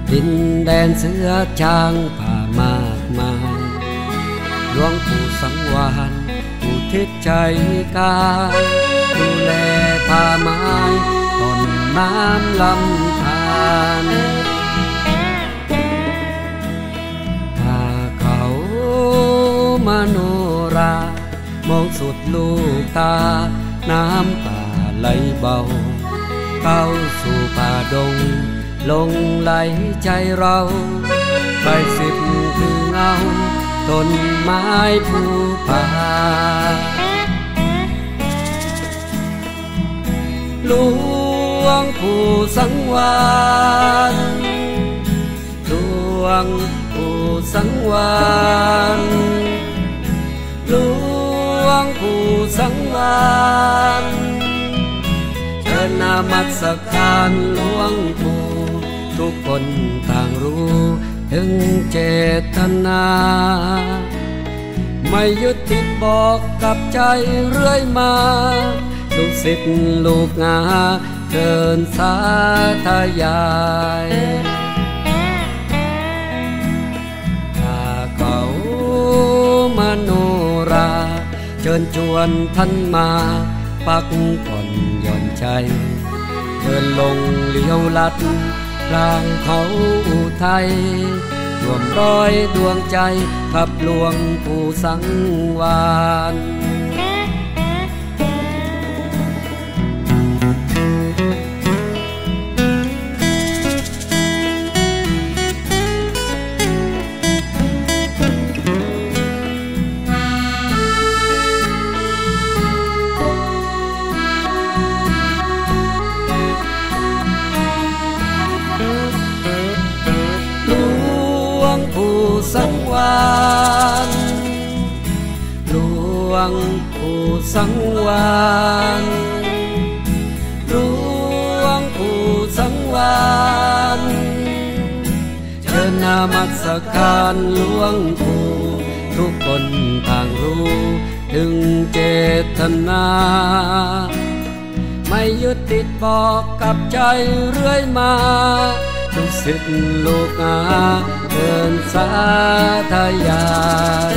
ดินแดนเสือช้างป่ามากมายหลวงปู่สังวานอุทิศใจกายดูแลป่าไม้ต้นน้ำลำธารถ้าเขามโนรามองสุดลูกตาน้ำป่าไหลเบาเข้าสู่ป่าดงลงไหลใจเราใบสิบคือเงาต้นไม้ภูป่าหลวงปู่สังวานหลวงปู่สังวานหลวงปู่สังวานเชิญนมัสการหลวงปู่ทุกคนต่างรู้ถึงเจตนาไม่ยึดติดบอกกับใจเรื่อยมาลูกศิษย์ลูกงาเดินสาธยายถ้าเขามโนราเชิญชวนท่านมาปักผ่อนหย่อนใจเดินลงเลี้ยวลัดกลางเขาอุทัยรวมร้อยดวงใจขับหลวงปู่สังวานสังวานหลวงปู่สังวานหลวงปู่สังวานเชิญนมัสการหลวงปู่ทุกคนต่างรู้ถึงเจตนาไม่ยึดติดบอกกับใจเรื่อยมาลูกศิษย์ลูกงาเดินสาธยาย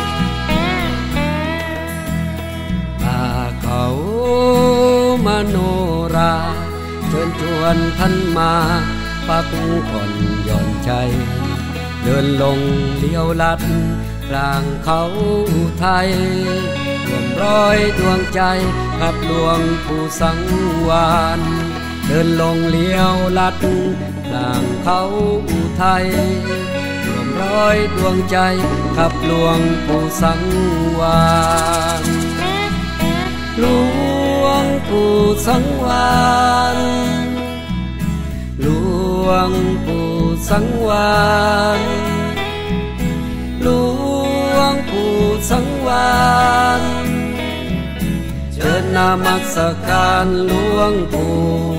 ถ้าเขามโนราเชิญชวนท่านมาปักผ่อนหย่อนใจเดินลงเลี้ยวลัดกลางเขาไทยรวมร้อยดวงใจกับหลวงปู่สังวานเดินลงเลี้ยวลัดกลางเขาอุทัยรวมร้อยดวงใจกับหลวงปู่สังวานหลวงปู่สังวานหลวงปู่สังวานหลวงปู่สังวานเชิญนมัสการหลวงปู่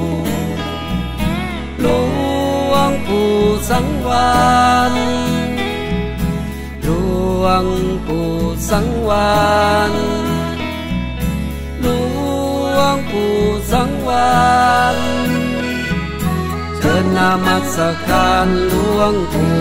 หลวงปู่สังวานหลวงปู่สังวานหลวงปู่สังวานเชิญนมัสการหลวงปู่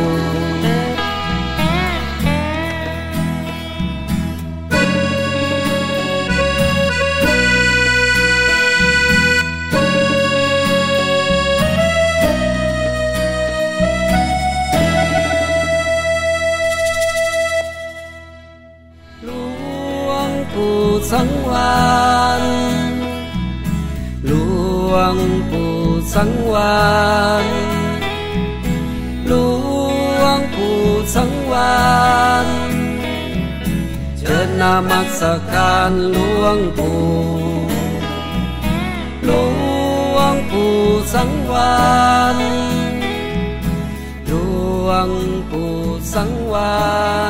สังวานหลวงปู่สังวานหลวงปู่สังวานเชิญนมัสการหลวงปู่หลวงปู่สังวานหลวงปู่สังวาน